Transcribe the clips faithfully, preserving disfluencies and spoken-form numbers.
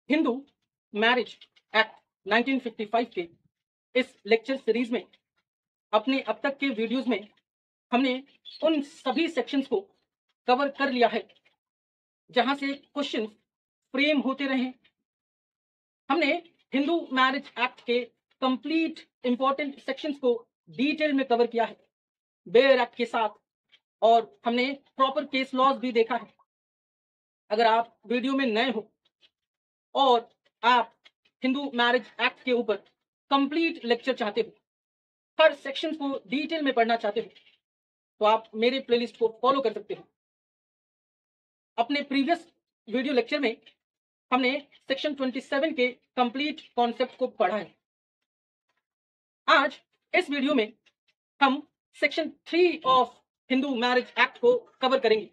Hindu marriage act nineteen fifty five के इस lecture series में अपने अब तक के वीडियोस में हमने उन सभी सेक्शंस को कवर कर लिया है जहां से क्वेश्चन फ्रेम होते रहे। हमने हिंदू मैरिज एक्ट के कंप्लीट इंपॉर्टेंट सेक्शंस को डिटेल में कवर किया है बेयर एक्ट के साथ, और हमने प्रॉपर केस लॉज भी देखा है। अगर आप वीडियो में नए हो और आप हिंदू मैरिज एक्ट के ऊपर कंप्लीट लेक्चर चाहते हो, हर सेक्शन को डिटेल में पढ़ना चाहते हो, तो आप मेरे प्लेलिस्ट को फॉलो कर सकते हो। अपने प्रीवियस वीडियो लेक्चर में हमने सेक्शन सत्ताईस के कंप्लीट कॉन्सेप्ट को पढ़ा है। आज इस वीडियो में हम section three of Hindu marriage act को कवर करेंगे।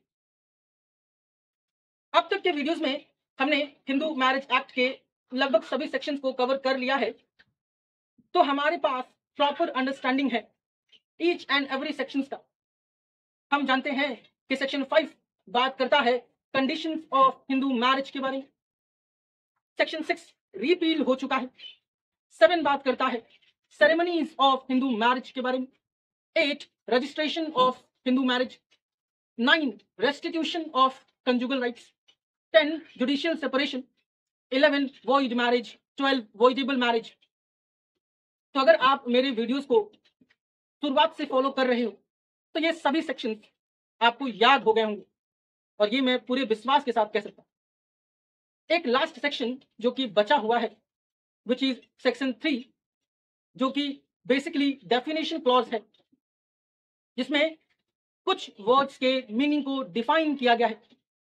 अब तक के वीडियोस में हमने हिंदू मैरिज एक्ट के लगभग सभी सेक्शंस को कवर कर लिया है, तो हमारे पास प्रॉपर अंडरस्टैंडिंग है ईच एंड एवरी सेक्शंस का। हम जानते हैं कि सेक्शन फाइव बात करता है कंडीशंस ऑफ हिंदू मैरिज के बारे में, सेक्शन सिक्स रिपील हो चुका है, सेवन बात करता है सेरेमनीज ऑफ हिंदू मैरिज के बारे में, eight registration of Hindu marriage, nine restitution of conjugal rights, ten judicial separation, eleven void marriage, twelve voidable marriage. तो अगर आप मेरे वीडियोस को शुरुआत से फॉलो कर रहे हो तो ये सभी सेक्शंस आपको याद हो गए होंगे, और ये मैं पूरे विश्वास के साथ कह सकता हूं। एक लास्ट सेक्शन जो कि बचा हुआ है विच इज सेक्शन थ्री, जो कि बेसिकली डेफिनेशन क्लॉज है, जिसमें कुछ वर्ड्स के मीनिंग को डिफाइन किया गया है।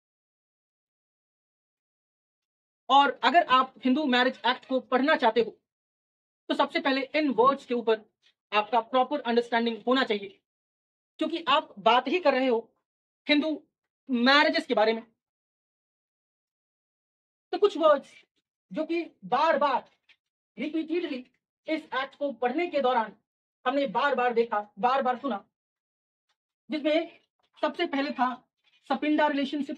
और अगर आप हिंदू मैरिज एक्ट को पढ़ना चाहते हो तो सबसे पहले इन वर्ड्स के ऊपर आपका प्रॉपर अंडरस्टैंडिंग होना चाहिए, क्योंकि आप बात ही कर रहे हो हिंदू मैरिजेस के बारे में। तो कुछ वर्ड्स जो कि बार बार रिपीटेडली इस एक्ट को पढ़ने के दौरान हमने बार बार देखा, बार बार सुना, जिसमें सबसे पहले था सपिंडा रिलेशनशिप,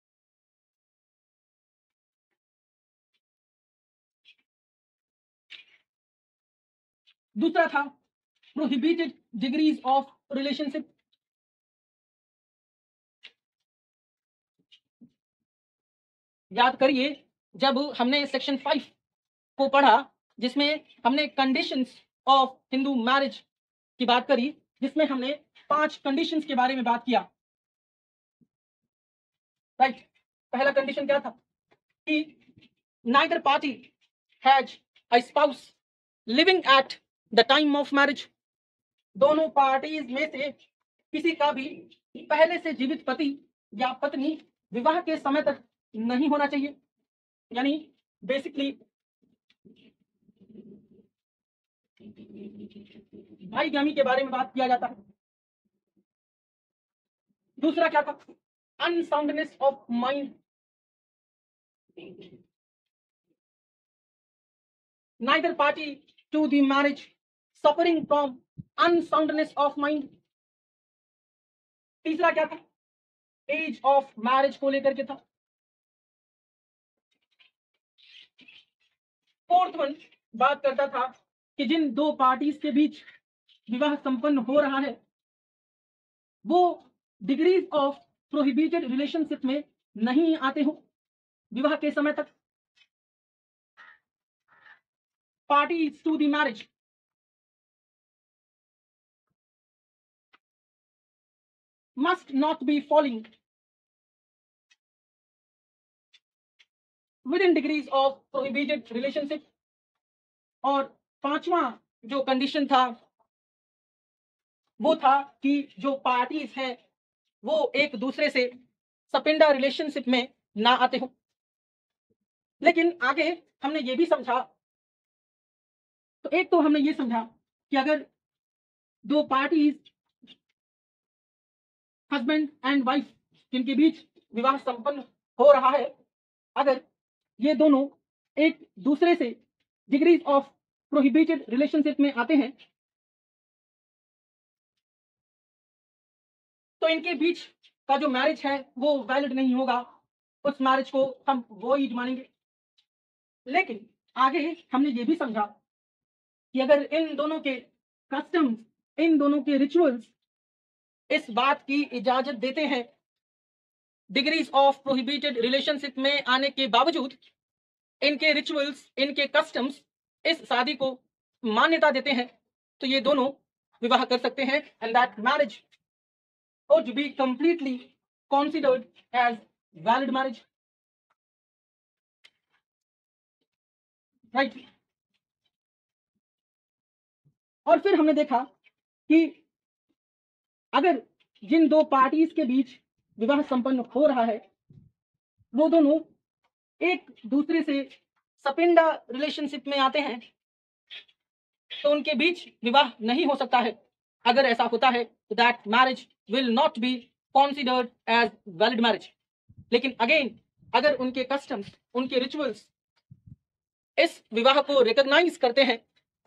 दूसरा था प्रोहिबिटेड डिग्रीज ऑफ रिलेशनशिप, याद करिए जब हमने सेक्शन फाइव को पढ़ा जिसमें हमने कंडीशंस ऑफ हिंदू मैरिज की बात करी, जिसमें हमने पांच कंडीशंस के बारे में बात किया। राइट, पहला कंडीशन क्या था कि neither party has a spouse living at the time of marriage, दोनों पार्टीज में से किसी का भी पहले से जीवित पति या पत्नी विवाह के समय तक नहीं होना चाहिए। यानी बेसिकली भाईगामी के बारे में बात किया जाता है। दूसरा क्या था, unsoundness of mind, neither party to the marriage suffering from unsoundness of mind. तीसरा क्या था, एज ऑफ मैरिज को लेकर के था। फोर्थ वन बात करता था कि जिन दो पार्टीज के बीच विवाह संपन्न हो रहा है वो डिग्रीज ऑफ प्रोहिबिटेड रिलेशनशिप में नहीं आते हो विवाह के समय तक। Parties to the marriage must not be falling within degrees of prohibited relationship। और पांचवा जो कंडीशन था वो था कि जो पार्टीज हैं वो एक दूसरे से सपिंडा रिलेशनशिप में ना आते हो। लेकिन आगे हमने ये भी समझा, तो एक तो हमने ये समझा कि अगर दो पार्टीज हस्बैंड एंड वाइफ जिनके बीच विवाह संपन्न हो रहा है, अगर ये दोनों एक दूसरे से डिग्रीज ऑफ प्रोहिबिटेड रिलेशनशिप में आते हैं तो इनके बीच का जो मैरिज है वो वैलिड नहीं होगा, उस मैरिज को हम वॉइड मानेंगे। लेकिन आगे हमने ये भी समझा कि अगर इन दोनों के कस्टम्स, इन दोनों के रिचुअल्स इस बात की इजाजत देते हैं, डिग्रीज ऑफ प्रोहिबिटेड रिलेशनशिप में आने के बावजूद इनके रिचुअल्स, इनके कस्टम्स इस शादी को मान्यता देते हैं, तो ये दोनों विवाह कर सकते हैं, and that marriage would be completely considered as valid marriage, right? और फिर हमने देखा कि अगर जिन दो पार्टीज के बीच विवाह संपन्न हो रहा है वो दोनों एक दूसरे से सपिंडा रिलेशनशिप में आते हैं, तो उनके बीच विवाह नहीं हो सकता है। अगर ऐसा होता है तो that marriage will not be considered as valid marriage. लेकिन अगेन अगर उनके कस्टम्स, उनके रिचुअल्स इस विवाह को रिकॉग्नाइज करते हैं,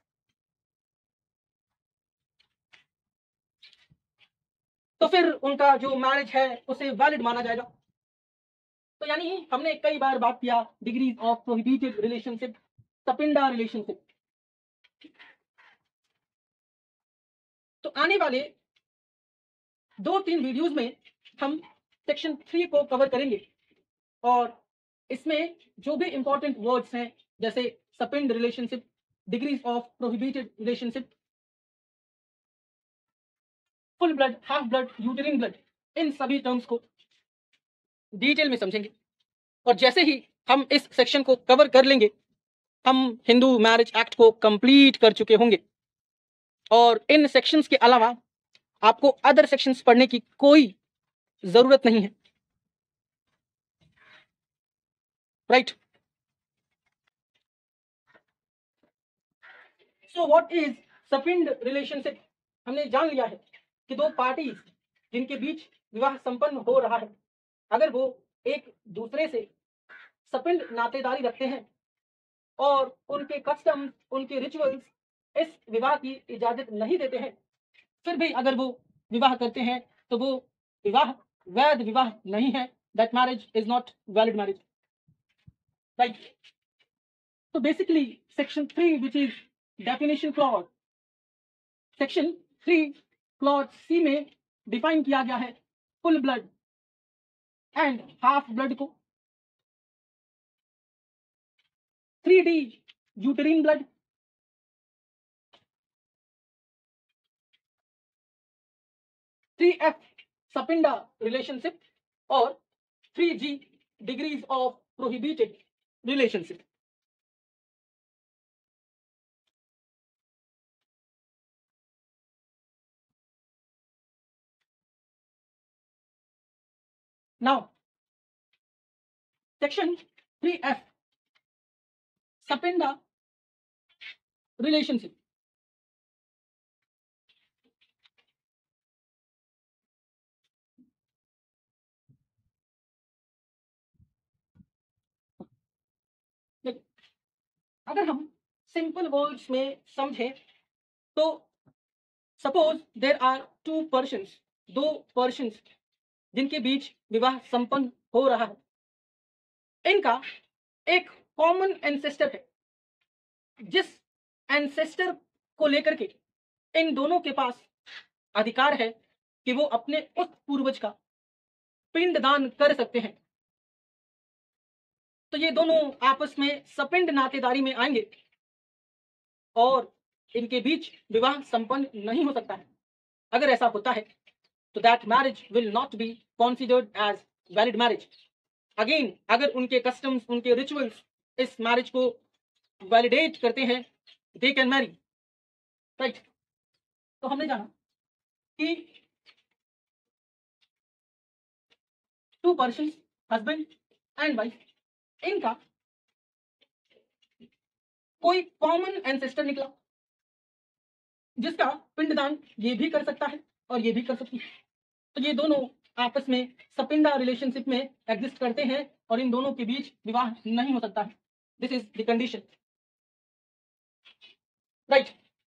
तो फिर उनका जो मैरिज है उसे वैलिड माना जाएगा। तो यानी हमने कई बार बात किया degrees of prohibited relationship, sapinda relationship. तो आने वाले दो तीन वीडियोस में हम सेक्शन थ्री को कवर करेंगे, और इसमें जो भी इंपॉर्टेंट वर्ड्स हैं जैसे sapinda relationship, degrees of prohibited relationship, full blood, half blood, uterine blood, इन सभी टर्म्स को डिटेल में समझेंगे। और जैसे ही हम इस सेक्शन को कवर कर लेंगे, हम हिंदू मैरिज एक्ट को कंप्लीट कर चुके होंगे, और इन सेक्शंस के अलावा आपको अदर सेक्शंस पढ़ने की कोई जरूरत नहीं है, right? So what is sapinda relationship? हमने जान लिया है कि दो पार्टीज जिनके बीच विवाह संपन्न हो रहा है, अगर वो एक दूसरे से सपिंड नातेदारी रखते हैं और उनके कस्टम्स, उनके रिचुअल्स इस विवाह की इजाजत नहीं देते हैं, फिर भी अगर वो विवाह करते हैं तो वो विवाह वैध विवाह नहीं है, that marriage is not valid marriage, right? तो basically section three which is definition clause, section three clause C में डिफाइन किया गया है full blood and half blood को, three D uterine blood, three F sapinda relationship, और three G degrees of prohibited relationship. Now, section three F sapinda relationship. अगर हम simple words में समझें तो suppose there are two persons, दो पर्सन्स जिनके बीच विवाह संपन्न हो रहा है, इनका एक कॉमन एंसेस्टर है, जिस एंसेस्टर को लेकर के इन दोनों के पास अधिकार है कि वो अपने उस पूर्वज का पिंडदान कर सकते हैं। तो ये दोनों आपस में सपिंड नातेदारी में आएंगे और इनके बीच विवाह संपन्न नहीं हो सकता है। अगर ऐसा होता है तो that marriage will not be considered as valid marriage. Again अगर उनके कस्टम्स, उनके रिचुअल्स इस मैरिज को वैलिडेट करते हैं, दे कैन मैरी, राइट? तो हमने जाना कि two persons, husband and wife, इनका कोई कॉमन एंसेस्टर निकला जिसका पिंडदान ये भी कर सकता है और ये भी कर सकती है। तो ये दोनों आपस में सपिंडा रिलेशनशिप में एग्जिस्ट करते हैं और इन दोनों के बीच विवाह नहीं हो सकता है। This is the condition, right?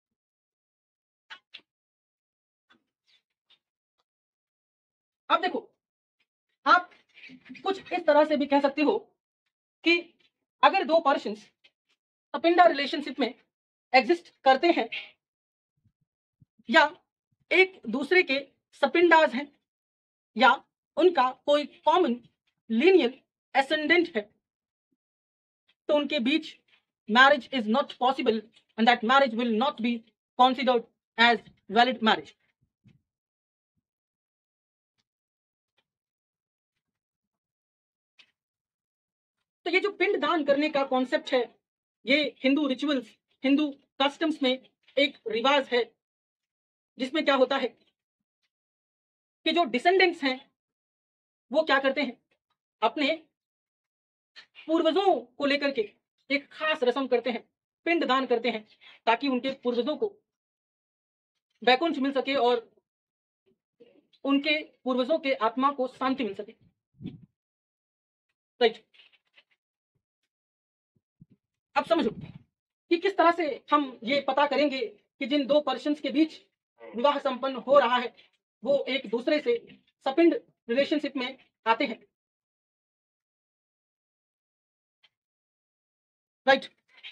अब देखो, आप कुछ इस तरह से भी कह सकते हो कि अगर दो पर्सन्स सपिंडा रिलेशनशिप में एग्जिस्ट करते हैं या एक दूसरे के सपिंडाज हैं या उनका कोई कॉमन लीनियर एसेंडेंट है, तो उनके बीच marriage is not possible and that marriage will not be considered as valid marriage. तो ये जो पिंड दान करने का कॉन्सेप्ट है, ये हिंदू रिचुअल्स, हिंदू कस्टम्स में एक रिवाज है, जिसमें क्या होता है कि जो डिसेंडेंट्स हैं वो क्या करते हैं, अपने पूर्वजों को लेकर के एक खास रस्म करते हैं, पिंड दान करते हैं, ताकि उनके पूर्वजों को वैकुंठ मिल सके और उनके पूर्वजों के आत्मा को शांति मिल सके। राइट, अब समझो कि किस तरह से हम ये पता करेंगे कि जिन दो पर्सन्स के बीच विवाह संपन्न हो रहा है वो एक दूसरे से सपिंड रिलेशनशिप में आते हैं। राइट,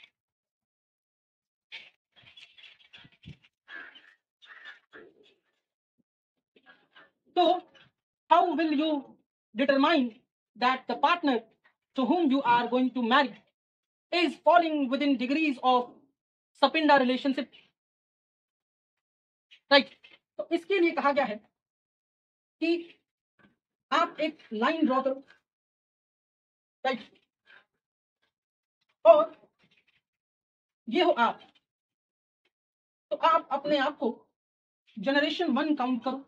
तो how will you determine that the partner to whom you are going to marry is falling within degrees of sapinda relationship? Right, तो इसके लिए कहा गया है कि आप एक लाइन ड्रॉ करो, राइट, और ये हो आप, तो आप अपने आप को जनरेशन वन काउंट करो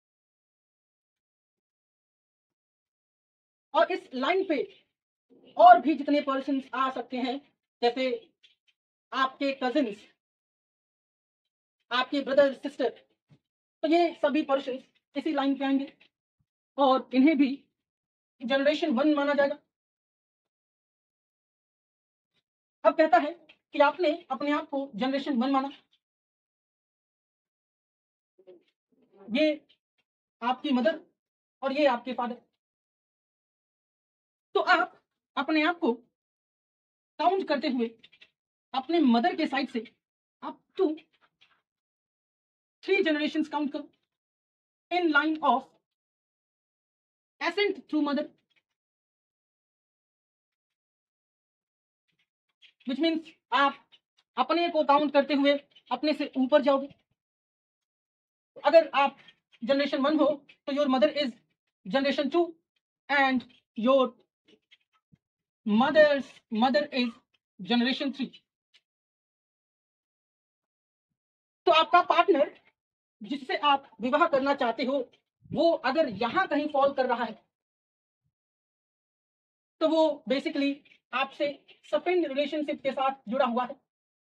और इस लाइन पे और भी जितने पर्सन आ सकते हैं, जैसे आपके कजिन्स, आपके ब्रदर सिस्टर, तो ये सभी पर्सन इसी लाइन पे आएंगे और इन्हें भी जनरेशन वन माना जाएगा। अब कहता है कि आपने अपने आप को जनरेशन वन माना, ये आपकी मदर और ये आपके फादर, तो आप अपने आप को काउंट करते हुए अपने मदर के साइड से up to three generations count करो in line of ascent through mother, which means आप अपने को काउंट करते हुए अपने से ऊपर जाओगे। अगर आप जनरेशन वन हो तो your mother is generation two and your mother's mother is generation three. तो आपका पार्टनर जिससे आप विवाह करना चाहते हो वो अगर यहां कहीं फॉल कर रहा है तो वो बेसिकली आपसे सपिंड रिलेशनशिप के साथ जुड़ा हुआ है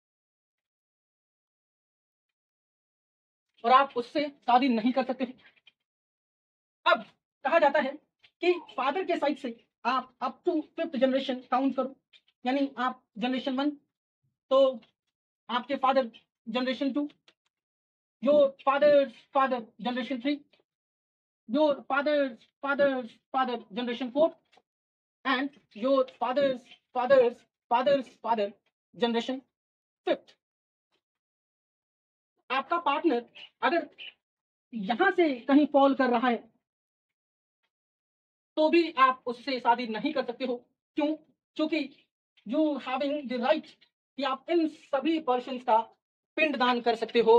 और आप उससे शादी नहीं कर सकते। अब कहा जाता है कि फादर के साइड से आप up to fifth generation count करो, यानी आप जनरेशन वन, तो आपके father generation two, your father father generation three, your father father father generation four and your father's father's father's father generation fifth. आपका partner अगर यहां से कहीं फॉल कर रहा है तो भी आप उससे शादी नहीं कर सकते हो। क्यों? क्योंकि यू हैविंग द राइट कि आप इन सभी पर्सन्स का पिंड दान कर सकते हो।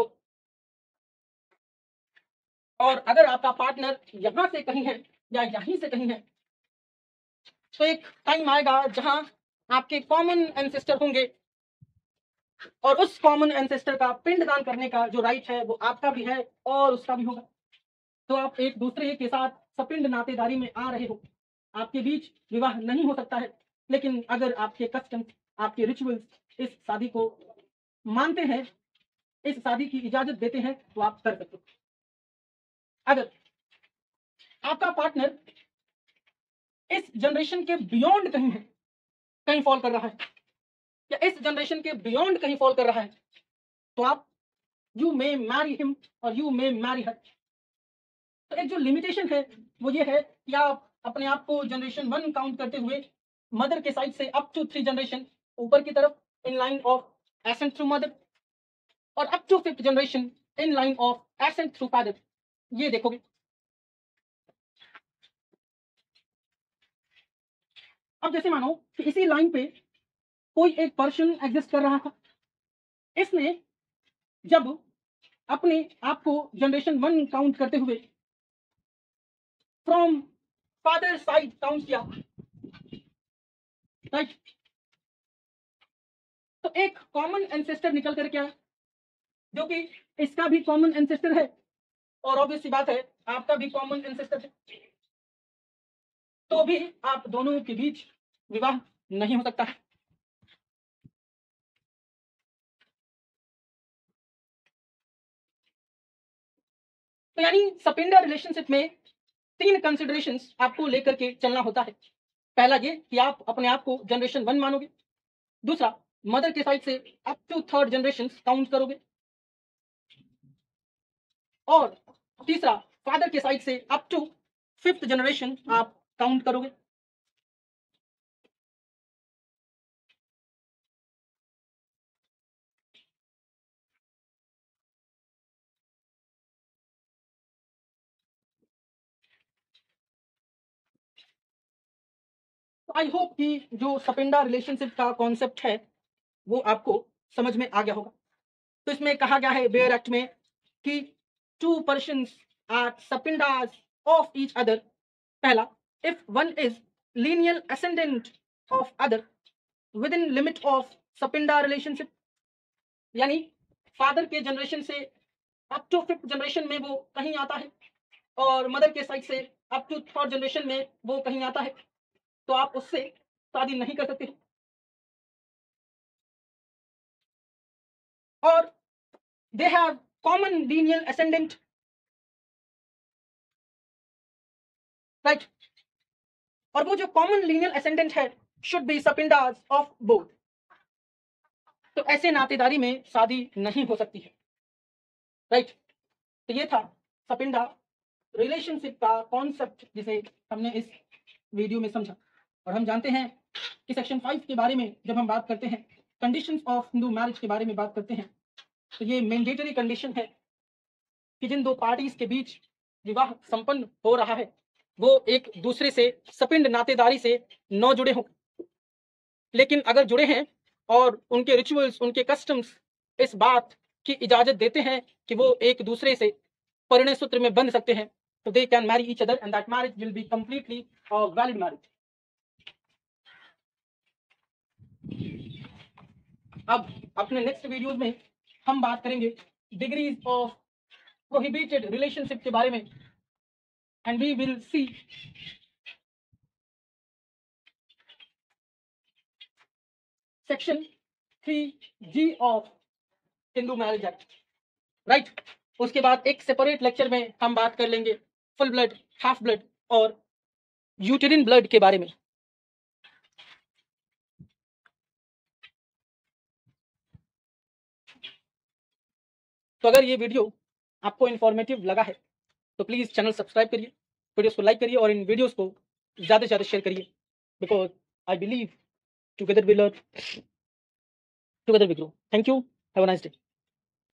और अगर आपका पार्टनर यहां से कहीं है या यहीं से कहीं है तो एक टाइम आएगा जहां आपके कॉमन एंसेस्टर होंगे और उस कॉमन एंसेस्टर का पिंड दान करने का जो राइट है वो आपका भी है और उसका भी होगा। तो आप एक दूसरे के साथ सपिंड नातेदारी में आ रहे हो, आपके बीच विवाह नहीं हो सकता है, लेकिन अगर आपके कस्टम, आपके रिचुअल्स इस शादी को मानते हैं, इस शादी की इजाजत देते हैं, तो आप कर सकते हो। अगर आपका पार्टनर इस जनरेशन के बियॉन्ड कहीं है, कहीं फॉल कर रहा है, या इस जनरेशन के बियॉन्ड कहीं फॉल कर रहा है, तो आप यू मे मैरी हिम और यू मे मैरी हर। तो एक जो लिमिटेशन है वो ये है कि आप अपने आप को जनरेशन वन काउंट करते हुए मदर के साइड से अप टू थ्री जनरेशन ऊपर की तरफ in line of ascent through mother और up to fifth generation in line of ascent through father। ये देखोगे। अब जैसे मानो कि इसी लाइन पे कोई एक पर्सन एग्जिस्ट कर रहा था, इसने जब अपने आप को जनरेशन वन काउंट करते हुए फ्रॉम फादर साइड काउंट किया, राइट, तो एक कॉमन एंसेस्टर निकल कर क्या, जो कि इसका भी कॉमन एंसेस्टर है और ऑब्वियस सी बात है आपका भी कॉमन एंसेस्टर है, तो भी आप दोनों के बीच विवाह नहीं हो सकता है। तो यानी सपिंडा रिलेशनशिप में तीन कंसिडरेशंस आपको लेकर के चलना होता है। पहला ये कि आप अपने आप को जनरेशन वन मानोगे, दूसरा मदर के साइड से up to third generation count करोगे, और तीसरा फादर के साइड से अप टू फिफ्थ जनरेशन आप काउंट करोगे। आई होप कि जो सपिंडा रिलेशनशिप का कॉन्सेप्ट है वो आपको समझ में आ गया होगा। तो इसमें कहा गया है बेयर एक्ट में कि two persons are sapindas of each other. पहला, if one is lineal ascendant of other within limit of sapinda relationship, यानी फादर के जनरेशन से अप टू फिफ्थ जनरेशन में वो कहीं आता है और मदर के साइड से अप टू थर्ड जनरेशन में वो कहीं आता है, तो आप उससे शादी नहीं कर सकते। और they have common lineal ascendant, right, और वो जो कॉमन लीनियल असेंडेंट है should be sapindas of both. तो ऐसे नातेदारी में शादी नहीं हो सकती है, राइट। तो ये था सपिंडा रिलेशनशिप का कॉन्सेप्ट जिसे हमने इस वीडियो में समझा। और हम जानते हैं कि सेक्शन फाइव के बारे में जब हम बात करते हैं, कंडीशंस ऑफ हिंदू मैरिज के बारे में बात करते हैं, तो ये मैंडेटरी कंडीशन है कि जिन दो पार्टीज के बीच विवाह संपन्न हो रहा है वो एक दूसरे से सपिंड नातेदारी से न जुड़े हों, लेकिन अगर जुड़े हैं और उनके रिचुअल्स, उनके कस्टम्स इस बात की इजाजत देते हैं कि वो एक दूसरे से परिणय सूत्र में बंध सकते हैं, तो they can marry each other and that marriage will be completely valid marriage. अब अपने नेक्स्ट वीडियोस में हम बात करेंगे डिग्रीज ऑफ प्रोहिबिटेड रिलेशनशिप के बारे में, and we will see section three G of Hindu marriage act, right. उसके बाद एक सेपरेट लेक्चर में हम बात कर लेंगे फुल ब्लड, हाफ ब्लड और यूटेरिन ब्लड के बारे में। तो अगर ये वीडियो आपको इंफॉर्मेटिव लगा है तो प्लीज चैनल सब्सक्राइब करिए, वीडियोस को लाइक करिए और इन वीडियोस को ज्यादा से ज्यादा शेयर करिए, because I believe together we learn, together we grow. Thank you, have a nice day.